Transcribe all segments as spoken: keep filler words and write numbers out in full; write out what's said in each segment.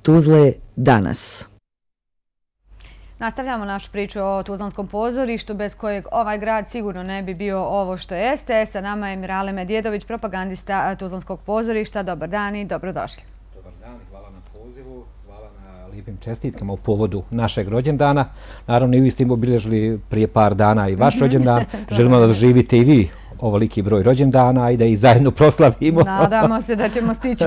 Tuzle danas. Nastavljamo našu priču o Tuzlanskom pozorištu, bez kojeg ovaj grad sigurno ne bi bio ovo što jeste. Sa nama je Mirale Medjedović, propagandista Tuzlanskog pozorišta. Dobar dan i dobrodošli. Dobar dan, hvala na pozivu, hvala na lijepim čestitkama u povodu našeg rođendana. Naravno, i vi ste im obilježili prije par dana i vaš rođendan. Želimo da doživite i vi ovoliki broj rođendana i da ih zajedno proslavimo. Nadamo se da ćemo stići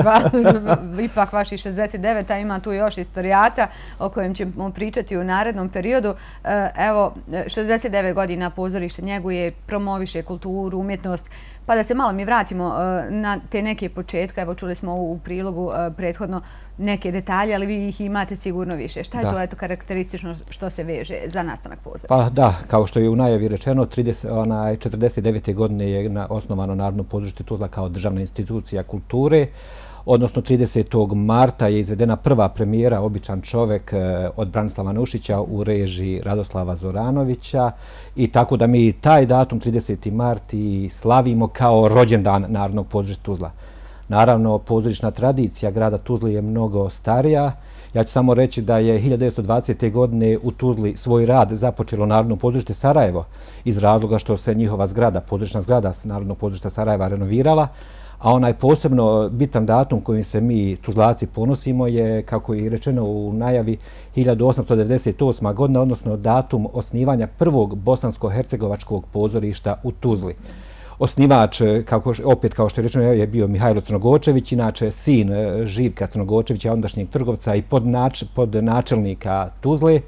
ipak vaši šezdeset devet, a ima tu još istorijata o kojem ćemo pričati u narednom periodu. Evo, šezdeset devet godina pozorište njeguje, promoviše kulturu, umjetnost. Pa da se malo mi vratimo na te neke početke. Evo, čuli smo u prilogu prethodno neke detalje, ali vi ih imate sigurno više. Šta je to eto karakteristično što se veže za nastanak pozorišta? Pa da, kao što je u najavi rečeno, četrdeset devete godine je osnovano Narodno pozorište Tuzla kao državna institucija kulture. Odnosno tridesetog marta je izvedena prva premijera Običan čovek od Branislava Nušića u režiji Radoslava Zoranovića i tako da mi taj datum trideseti mart i slavimo kao rođendan Narodnog pozorišta Tuzla. Naravno, pozorišna tradicija grada Tuzle je mnogo starija. Ja ću samo reći da je hiljadu devetsto dvadesete godine u Tuzli svoj rad započelo Narodno pozorište Sarajevo iz razloga što se njihova zgrada, pozorišna zgrada Narodnog pozorišta Sarajeva renovirala, a onaj posebno bitan datum kojim se mi Tuzlaci ponosimo je, kako je rečeno u najavi, hiljadu osamsto devedeset osma godina, odnosno datum osnivanja prvog bosansko-hercegovačkog pozorišta u Tuzli. Osnivač, opet kao što je rečeno, je bio Mihajlo Crnogočević, inače sin Živka Crnogočevića, ondašnjeg trgovca i podnačelnika Tuzle.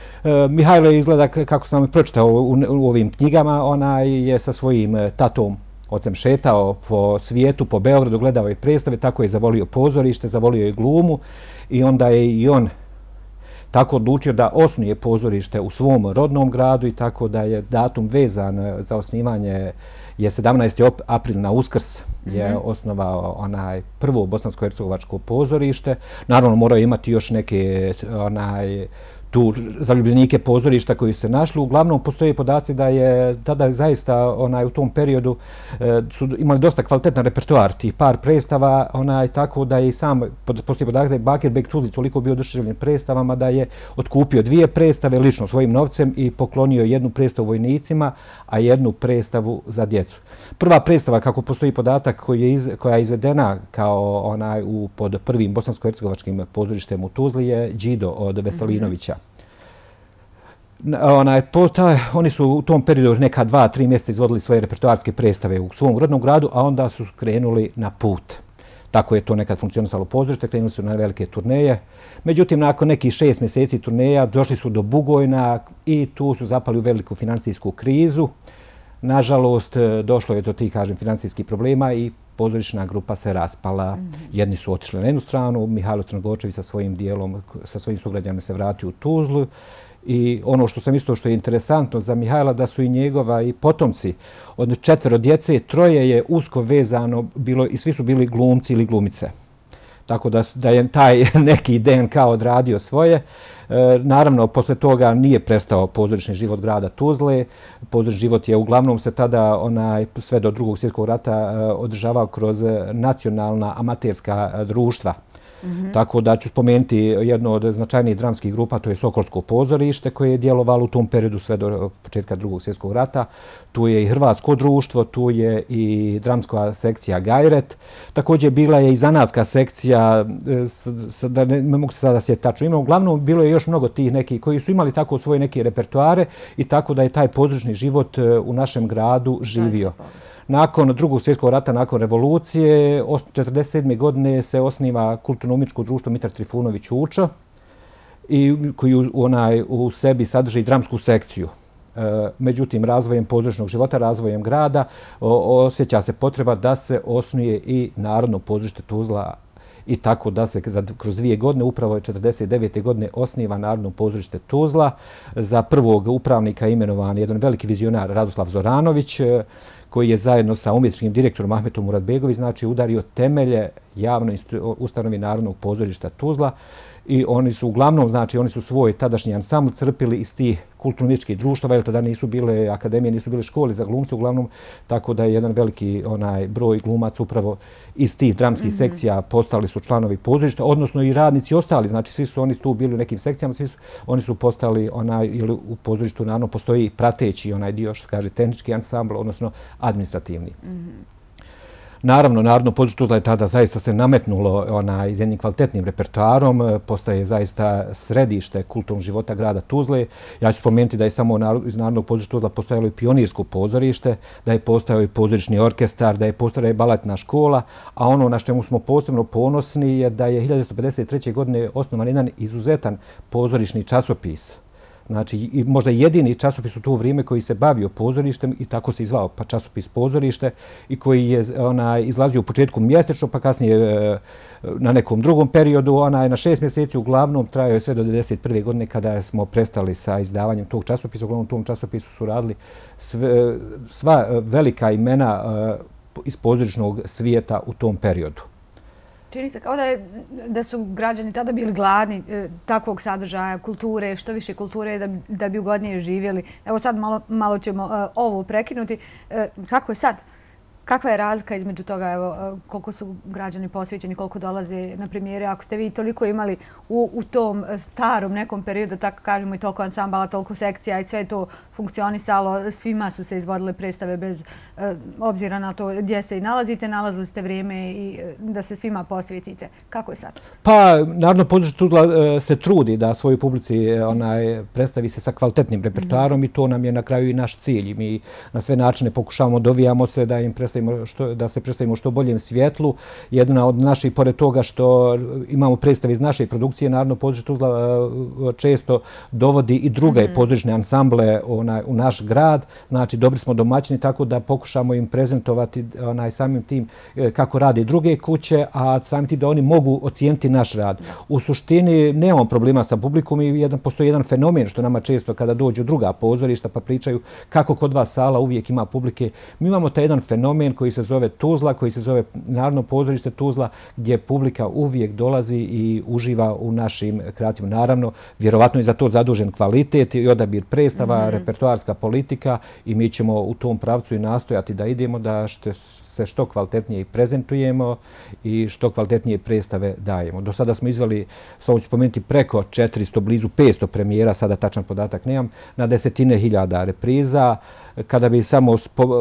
Mihajlo je, izgleda, kako sam pročitao u ovim knjigama, onaj je sa svojim tatom, ocem, šetao po svijetu, po Beogradu, gledao je predstave, tako je zavolio pozorište, zavolio je glumu i onda je i on tako odlučio da osnuje pozorište u svom rodnom gradu i tako da je datum vezan za osnivanje je sedamnaesti april na Uskrs je osnovao onaj prvo bosansko-hercegovačko pozorište. Naravno, morao imati još neke onaj tu zaljubljenike pozorišta koji se našli. Uglavnom, postoje podaci da je tada zaista onaj u tom periodu su imali dosta kvalitetan repertoar tih par predstava, onaj tako da je i sam, postoje podatak da je Bakir Bek Tuzli toliko bio oduševljen predstavama da je otkupio dvije predstave lično svojim novcem i poklonio jednu predstavu vojnicima, a jednu predstavu za djecu. Prva predstava, kako postoji podatak koja je izvedena kao onaj pod prvim bosansko-hercegovačkim pozorištem u Tuzli je Đido od Veselinovića. Onaj, taj, oni su u tom periodu neka dva, tri mjeseca izvodili svoje repertoarske predstave u svom rodnom gradu, a onda su krenuli na put. Tako je to nekad funkcionisalo pozorište, krenuli su na velike turneje. Međutim, nakon nekih šest mjeseci turneja došli su do Bugojna i tu su zapali u veliku financijsku krizu. Nažalost, došlo je do tih, kažem, financijskih problema i pozorišna grupa se raspala. Jedni su otišli na jednu stranu, Mihajlo Crnogočević sa svojim dijelom, sa svojim sugrađanima se vratio u Tuzlu. I ono što sam isto što je interesantno za Mihajla da su i njegova i potomci od četvero djece, troje je usko vezano bilo i svi su bili glumci ili glumice. Tako da, da je taj neki D N K odradio svoje. E, naravno, posle toga nije prestao pozorišni život grada Tuzle. Pozorišni život je uglavnom se tada onaj, sve do drugog svjetskog rata e, održavao kroz nacionalna amaterska društva. Mm-hmm. Tako da ću spomenuti jedno od značajnijih dramskih grupa, to je Sokolsko pozorište koje je djelovalo u tom periodu sve do početka drugog svjetskog rata. Tu je i Hrvatsko društvo, tu je i dramska sekcija Gajret. Također bila je i zanatska sekcija, da ne, ne mogu se sada sjetiti tačno ime. Uglavnom bilo je još mnogo tih nekih koji su imali tako svoje neke repertoare i tako da je taj pozorišni život u našem gradu živio. Nakon drugog svjetskog rata, nakon revolucije, četrdeset sedme godine se osniva kulturno-umjetničko društvo Mitar Trifunović Uča i koji onaj, u sebi sadrži dramsku sekciju. E, međutim, razvojem pozorišnog života, razvojem grada, o, osjeća se potreba da se osnuje i Narodno pozorište Tuzla i tako da se za, kroz dvije godine, upravo je četrdeset devete godine, osniva Narodno pozorište Tuzla. Za prvog upravnika imenovan jedan veliki vizionar Radoslav Zoranović, koji je zajedno sa umjetničkim direktorom Ahmetom Muratbegović znači udario temelje javnoj ustanovi Narodnog pozorišta Tuzla i oni su uglavnom, znači oni su svoj tadašnji ansambl crpili iz tih kulturno-umjetničkih društava, jer tada nisu bile akademije, nisu bile škole za glumce uglavnom, tako da je jedan veliki onaj broj glumaca upravo iz tih dramskih sekcija postali su članovi pozorišta, odnosno i radnici ostali, znači svi su oni tu bili u nekim sekcijama, svi su, oni su postali onaj, ili u pozorištu naravno postoji prateći onaj dio što kaže tehnički ansambl, odnosno administrativni. Naravno, Narodno pozorište Tuzla je tada zaista se nametnulo onaj, s jednim kvalitetnim repertoarom, postaje zaista središte kulturnog života grada Tuzle. Ja ću spomenuti da je samo iz Narodnog pozorišta Tuzla postojalo i pionirsko pozorište, da je postojao i pozorišni orkestar, da je postojala i baletna škola, a ono na čemu smo posebno ponosni je da je hiljadu devetsto pedeset treće. godine osnovan jedan izuzetan pozorišni časopis. Znači, i možda jedini časopis u to vrijeme koji se bavio pozorištem i tako se izvao pa časopis Pozorište i koji je ona, izlazio u početku mjesečno, pa kasnije e, na nekom drugom periodu, ona na šest mjeseci uglavnom trajao je sve do devedeset prve. godine kada smo prestali sa izdavanjem tog časopisa. Uglavnom u tom časopisu su radili sve, sva velika imena e, iz pozorišnog svijeta u tom periodu. Čini se kao da, je, da su građani tada bili gladni e, takvog sadržaja, kulture, što više kulture da, da bi ugodnije živjeli. Evo sad malo, malo ćemo e, ovo prekinuti. E, kako je sad? Kakva je razlika između toga, evo, koliko su građani posvećeni, koliko dolaze na premijere? Ako ste vi toliko imali u, u tom starom nekom periodu, tako kažemo, i toliko ansambala, toliko sekcija i sve to funkcionisalo, svima su se izvodile predstave bez eh, obzira na to gdje se i nalazite, nalazili ste vrijeme i da se svima posvetite. Kako je sad? Pa, Narodno pozorište Tuzla eh, se trudi da svojoj publici onaj, predstavi se sa kvalitetnim repertoarom mm-hmm. i to nam je na kraju i naš cilj. Mi na sve načine pokušavamo, dovijamo se da im predstavimo Što, da se predstavimo što boljem svjetlu. Jedna od naših, pored toga što imamo predstave iz naše produkcije, Narodno pozorište Tuzla često dovodi i druge mm-hmm. pozorišne ansamble onaj, u naš grad. Znači, dobri smo domaćini, tako da pokušamo im prezentovati onaj, samim tim kako rade druge kuće, a samim tim da oni mogu ocijeniti naš rad. U suštini nemamo problema sa publikom i jedan, postoji jedan fenomen što nama često kada dođu druga pozorišta pa pričaju kako kod vas sala uvijek ima publike. Mi imamo taj jedan fenomen koji se zove Tuzla, koji se zove Narodno pozorište Tuzla, gdje publika uvijek dolazi i uživa u našim kreacijama. Naravno, vjerovatno je za to zadužen kvalitet i odabir predstava, mm-hmm. repertoarska politika i mi ćemo u tom pravcu i nastojati da idemo da šte se što kvalitetnije prezentujemo i što kvalitetnije predstave dajemo. Do sada smo izveli, samo ću spomenuti, preko četiristo, blizu petsto premijera, sada tačan podatak nemam, na desetine hiljada repriza. Kada bi samo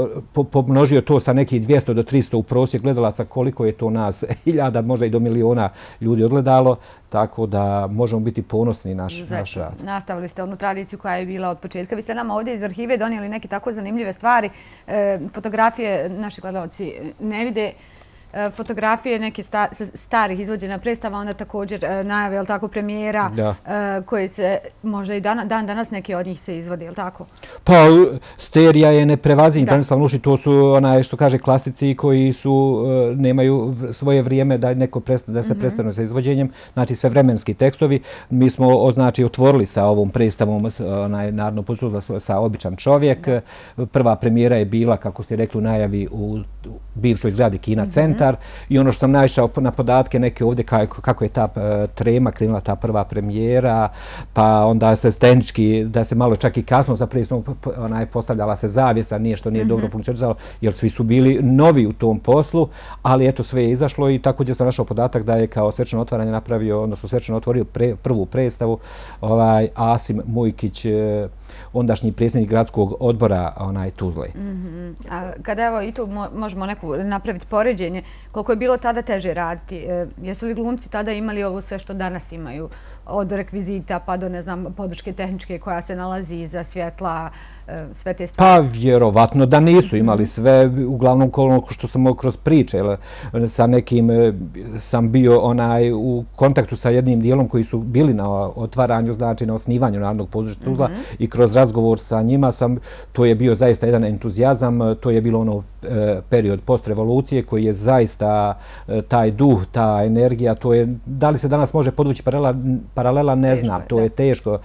pomnožio to sa nekih dvjesto do tristo u prosjek gledalaca, koliko je to nas hiljada, možda i do miliona ljudi odgledalo, tako da možemo biti ponosni naš, naš rad. Nastavili ste onu tradiciju koja je bila od početka. Vi ste nama ovdje iz arhive donijeli neke tako zanimljive stvari. E, fotografije naši gledalci ne vide. Fotografije neke sta, starih izvođena predstava, onda također najave, je li tako, premijera da. koje se možda i dan, dan danas neke od njih se izvode, je li tako? Pa, Sterija je neprevaziv. Branislav Nušić, to su onaj što kaže klasici koji su nemaju svoje vrijeme da neko presta, da se mm-hmm. prestanu sa izvođenjem, znači sve vremenski tekstovi. Mi smo znači otvorili sa ovom predstavom onaj Narodno pozorište sa Običan čovjek. Da. Prva premijera je bila, kako ste rekli, u najavi u bivšoj zgradi Kina mm-hmm. centar i ono što sam naišao na podatke neke ovdje kako, kako je ta uh, trema krenula, ta prva premijera, pa onda se tehnički, da se malo čak i kasno za predstavu onaj postavljala se zavjesa, nije što nije mm-hmm. dobro funkcioniralo, jer svi su bili novi u tom poslu, ali eto sve je izašlo i također sam našao podatak da je kao svečano otvaranje napravio, odnosno svečano otvorio pre, prvu predstavu ovaj Asim Mujkić, ondašnji predsjednik gradskog odbora onaj Tuzle. Mm-hmm. A kada evo i tu možemo neku napraviti poređenje, koliko je bilo tada teže raditi? E, jesu li glumci tada imali ovo sve što danas imaju? Od rekvizita pa do, ne znam, podrške tehničke koja se nalazi iza svjetla, e, sve te stvari? Pa, vjerovatno da nisu imali sve, uglavnom ono što sam kroz priče. Sa nekim sam bio onaj u kontaktu sa jednim dijelom koji su bili na otvaranju, znači na osnivanju Narodnog pozorišta Tuzla mm-hmm. i kroz razgovor sa njima sam, to je bio zaista jedan entuzijazam, to je bilo ono e, period postrevolucije koji je zaista zaista taj duh, ta energija, to je, da li se danas može podvući paralela, paralela ne znam, to je teško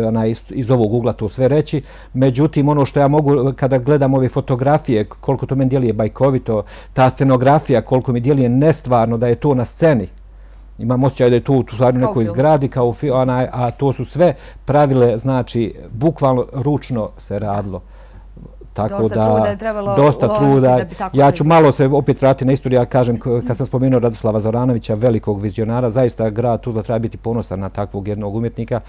iz ovog ugla to sve reći. Međutim, ono što ja mogu, kada gledam ove fotografije, koliko to meni djeluje bajkovito, ta scenografija, koliko mi djeluje nestvarno da je to na sceni. Imam osjećaj da je to u stvarno nekoj zgradi, kao a to su sve pravile, znači, bukvalno ručno se radilo. Tako da, dosta truda. Ja ću malo se opet vratiti na istoriju. Ja kažem, kad sam spomenuo Radoslava Zoranovića, velikog vizionara, zaista grad Tuzla treba biti ponosan na takvog jednog umjetnika,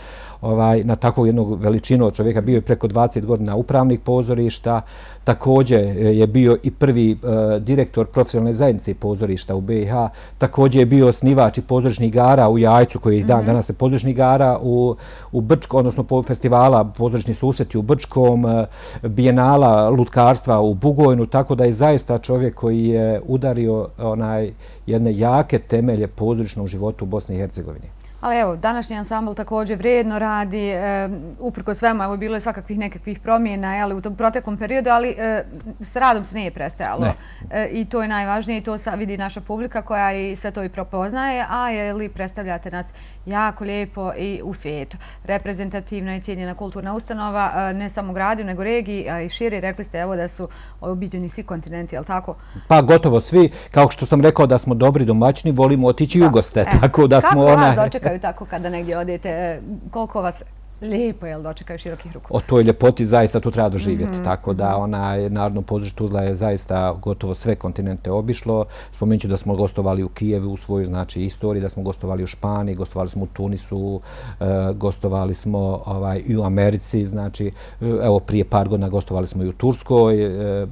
na takvog jednog veličinu od čovjeka. Bio je preko dvadeset godina upravnik pozorišta, također je bio i prvi direktor profesionalne zajednice pozorišta u be i ha, također je bio osnivač i pozorišnih igara u Jajcu, koji je dan danas je pozorišnih igara u Brčkom, odnosno festivala pozorišni susreti u Brčkom, bijenala lutkarstva u Bugojnu, tako da je zaista čovjek koji je udario jedne jake temelje pozorišnog života u Bosni i Hercegovini. Ali evo, današnji ansambl također vrijedno radi, uprko svemu, evo, bilo je svakakvih nekakvih promjena u tom proteklom periodu, ali s radom se nije prestajalo. I to je najvažnije i to vidi naša publika koja i sve to i prepoznaje, a je li predstavljate nas jako lijepo i u svijetu. Reprezentativna i cijenjena kulturna ustanova, ne samo u gradu, nego regiji, a i širi. Rekli ste evo da su obiđeni svi kontinenti, je li tako? Pa gotovo svi. Kao što sam rekao da smo dobri domaćini, volimo otići u goste. Kako vas dočekaju tako kada negdje odete? Koliko vas lijepo je li dočekaju širokih ruku? O toj ljepoti zaista tu treba doživjeti. Tako da Narodno pozorište Tuzla je zaista gotovo sve kontinente obišlo. Spomenut ću da smo gostovali u Kijevu u svojoj znači istoriji, da smo gostovali u Španiji, gostovali smo u Tunisu, gostovali smo i u Americi, znači evo prije par godina gostovali smo i u Turskoj.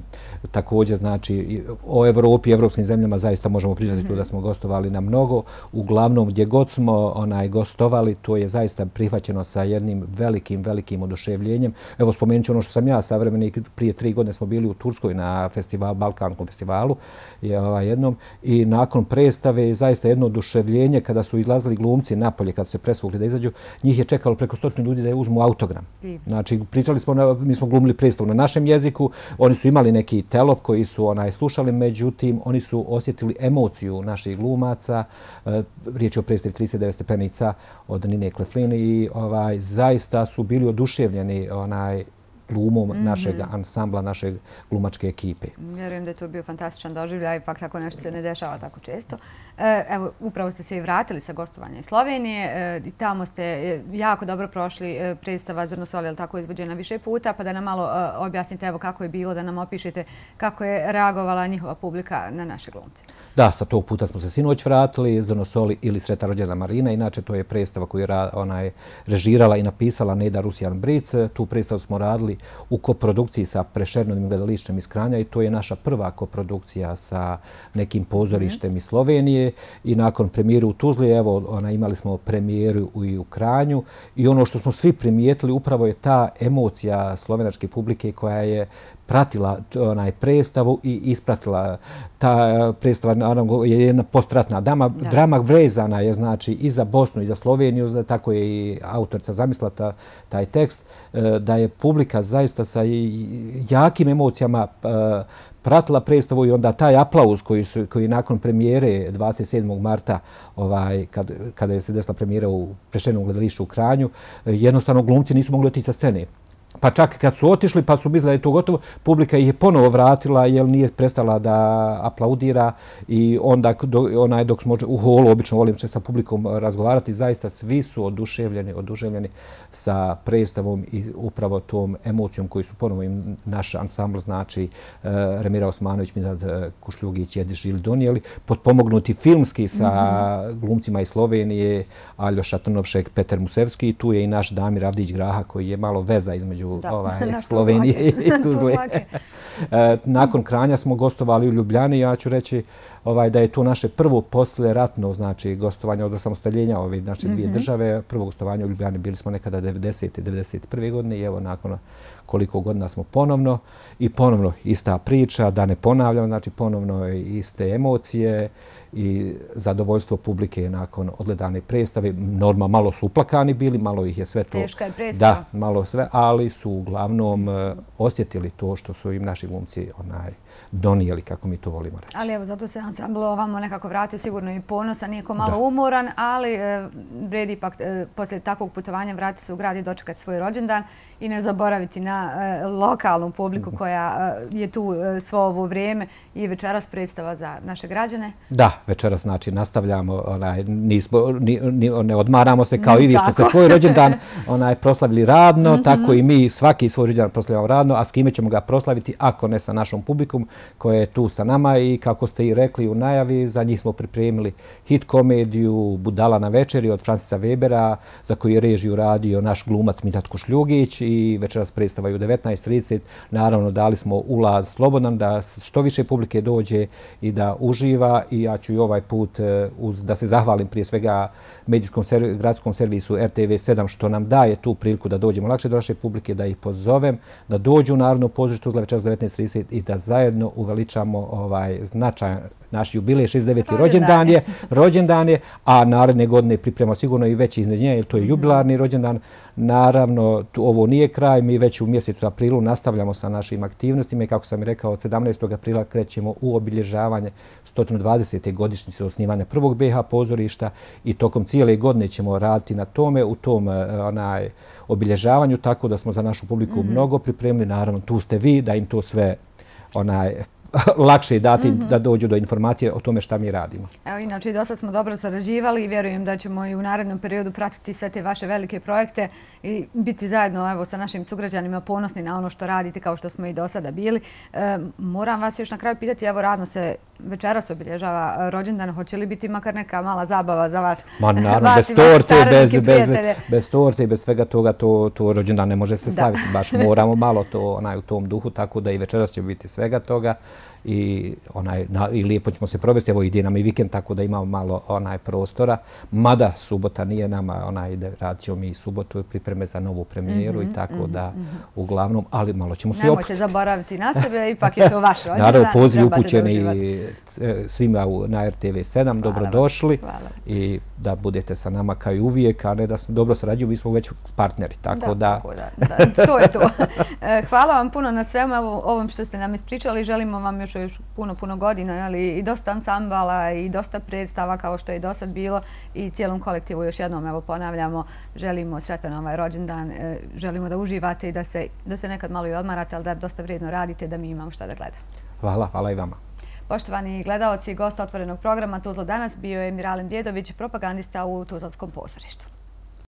Također znači o Evropi i evropskim zemljama zaista možemo priznati tu da smo gostovali na mnogo. Uglavnom gdje god smo gostovali, to je zaista prihvaćeno sa jednim velikim, velikim oduševljenjem. Evo spomenut ću ono što sam ja savremenik, prije tri godine smo bili u Turskoj na festivalu, Balkanskom festivalu jednom i nakon predstave zaista jedno oduševljenje kada su izlazili glumci napolje, kada su se presvukli da izađu, njih je čekalo preko stotinu ljudi da je uzmu autogram. Znači pričali smo, mi smo glumili predstavu na našem jeziku, oni su imali neki telop koji su slušali, međutim oni su osjetili emociju naših glumaca, riječ je o predstavi trideset devet stepenica od Nine Kleflin i zaista su bili oduševljeni glumom našeg ansambla, naše glumačke ekipe. Vjerujem da je to bio fantastičan doživljaj, ipak tako nešto se ne dešava tako često. Evo, upravo ste se i vratili sa gostovanja iz Slovenije i tamo ste jako dobro prošli predstava Zrno soli, ali tako izvođena više puta, pa da nam malo objasnite evo kako je bilo, da nam opišete kako je reagovala njihova publika na naše glumce. Da, sa tog puta smo se sinoć vratili, Zrno soli ili Sreta rođena Marina, inače to je predstava koju je režirala i napisala Neda Rusijan-Bric. Tu predstavu smo radili u koprodukciji sa Prešernovim gledalištem iz Kranja i to je naša prva koprodukcija sa nekim pozorištem iz Slovenije i nakon premijere u Tuzli, evo, imali smo premijeru i u Kranju i ono što smo svi primijetili upravo je ta emocija slovenačke publike koja je pratila onaj predstavu i ispratila. Ta predstava naravno je jedna postratna drama, drama vezana je znači i za Bosnu i za Sloveniju, tako je i autorica zamislila taj tekst, da je publika zaista sa jakim emocijama pratila predstavu i onda taj aplauz koji je nakon premijere dvadeset sedmog marta kada je se desila premijera u Prešernovom gledalištu u Kranju, jednostavno glumci nisu mogli otići sa scene. Pa čak kad su otišli pa su mislili da je to gotovo, publika ih je ponovo vratila jer nije prestala da aplaudira i onda onaj dok smo u holu, obično volim se sa publikom razgovarati, zaista svi su oduševljeni, oduševljeni sa predstavom i upravo tom emocijom koju su ponovo im naš ansambl, znači Remira Osmanović, Mitrad Kušljugić, Edi Žil donijeli, potpomognuti filmski sa glumcima iz Slovenije, Aljoša Trnovšek, Petar Musevski i tu je i naš Damir Avdić Graha koji je malo veza između Slovenije i Tuzle. Nakon Kranja smo gostovali u Ljubljani. Ja ću reći da je to naše prvo posleratno gostovanje od osamostaljenja ove naše dvije države. Prvo gostovanje u Ljubljani bili smo nekada devedesete. devedeset prve godine i evo nakon koliko godina smo ponovno i ponovno ista priča, da ne ponavljam, znači ponovno iste emocije i zadovoljstvo publike nakon odgledane predstave. Norma, malo su uplakani bili, malo ih je sve to... Teška je predstava. Da, malo sve, ali su uglavnom osjetili to što su im naši glumci donijeli, kako mi to volimo reći. Ali evo, zato se ansambl ovamo nekako vratio sigurno i ponosan, nijeko malo umoran, ali vredi ipak poslije takvog putovanja vratiti se u grad i dočekati svoj rođendan i ne zaboraviti na lokalnu publiku koja je tu svo ovo vrijeme i večeras predstava za naše građane. Da, večeras znači nastavljamo, ne odmaramo se kao i vi što ste svoj rođendan proslavili radno, tako i mi svaki svoj rođendan proslavljamo radno, a s kime ćemo ga proslaviti ako ne sa našom publikom koja je tu sa nama i kako ste i rekli u najavi, za njih smo pripremili hit komediju Budala na večeri od Francisa Webera, za koju je režiju radio naš glumac Mithat Šljugić i večeras predstava u devetnaest trideset. Naravno, dali smo ulaz slobodan da što više publike dođe i da uživa i ja ću i ovaj put da se zahvalim prije svega medijskom gradskom servisu R T V sedam što nam daje tu priliku da dođemo lakše do naše publike, da ih pozovem, da dođu u Narodno pozorište Tuzla večeras devetnaest trideset i da zajedno uveličamo ovaj značajan naš jubilej, šezdeset deveti rođendan je, rođendan je, a naredne godine pripremamo sigurno i veći iznenađenja, jer to je jubilarni rođendan. Naravno, ovo nije kraj, mi već u mjesecu aprilu nastavljamo sa našim aktivnostima i kako sam rekao, od sedamnaestog aprila krećemo u obilježavanje sto dvadesete godišnjice osnivanja prvog B iH pozorišta i tokom cijele godine ćemo raditi na tome, u tom onaj, obilježavanju, tako da smo za našu publiku mnogo pripremili. Naravno, tu ste vi da im to sve onaj, lakše dati da dođu do informacije o tome šta mi radimo. Evo, inače, i do sad smo dobro sarađivali i vjerujem da ćemo i u narednom periodu pratiti sve te vaše velike projekte i biti zajedno evo, sa našim sugrađanima ponosni na ono što radite kao što smo i do sada bili. E, moram vas još na kraju pitati, evo radno se večeras obilježava rođendan, hoće li biti makar neka mala zabava za vas? Ma naravno, bez torte, bez, bez, bez torte i bez svega toga to, to rođendan ne može se slaviti. Da. Baš moramo malo to onaj, u tom duhu, tako da i večeras će biti svega toga. I, onaj, na, i lijepo ćemo se provesti. Evo ide nam i vikend, tako da imamo malo onaj prostora. Mada subota nije nama, onaj, ide, radit ćemo mi subotu pripreme za novu premijeru mm-hmm, i tako mm-hmm, da mm-hmm. uglavnom, ali malo ćemo se opustiti. Nemojte zaboraviti na sebe, ipak je to vaš rođendan. Naravno, poziv upućeni svima na R T V sedam, dobrodošli i da budete sa nama kao i uvijek, a ne da dobro sarađuju, mi smo već partneri, tako da... Da, tako da, da, to je to. Hvala vam puno na svemu, evo, ovom što ste nam ispričali, želimo vam još još puno, puno godina, ali i dosta ansambala i dosta predstava kao što je do sad bilo i cijelom kolektivu još jednom evo ponavljamo, želimo sretan ovaj rođendan, želimo da uživate i da se, da se nekad malo i odmarate, ali da dosta vrijedno radite da mi imamo šta da gledamo. Hvala, hvala i vama. Poštovani gledaoci, gost otvorenog programa Tuzla danas bio je Miralem Bjedović, propagandista u Tuzlanskom pozorištu.